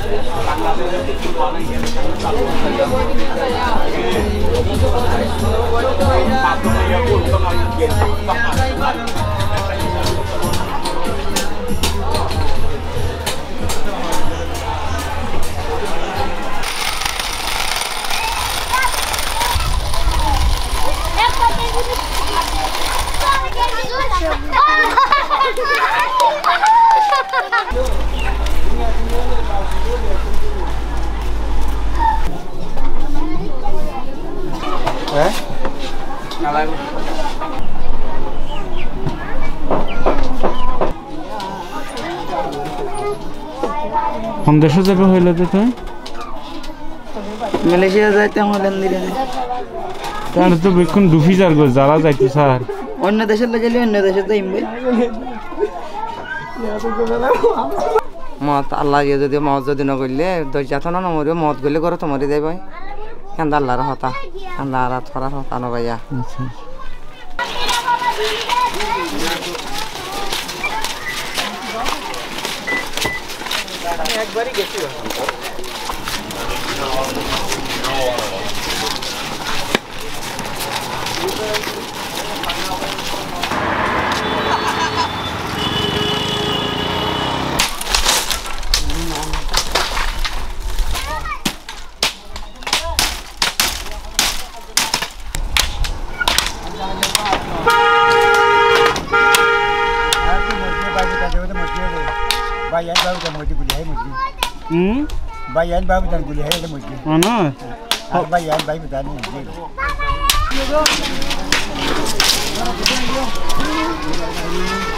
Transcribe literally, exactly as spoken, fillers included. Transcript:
Eh? Ngalah. কোন দেশে যাবে হইলে তো তুই মালয়েশিয়া যাইতে হলেন দিলে তার তো বেক্ষণ ডুফি যার গো যারা যাইতে স্যার অন্য দেশে গেলে অন্য দেশে যাইম ভাই মত আল্লাহ ইয়ে যদি মত যদি না করলে দরজা তো না মরে মত গলে করে তোমারে যাই ভাই কেন আল্লাহর হতা আল্লাহ রাত করার হতা না ভাইয়া একবারই গেছি Bayan baru dan mesti kuliah mesti. Hmm? Bayan baru dan kuliah dan mesti. Mana? Bayan baru dan mesti.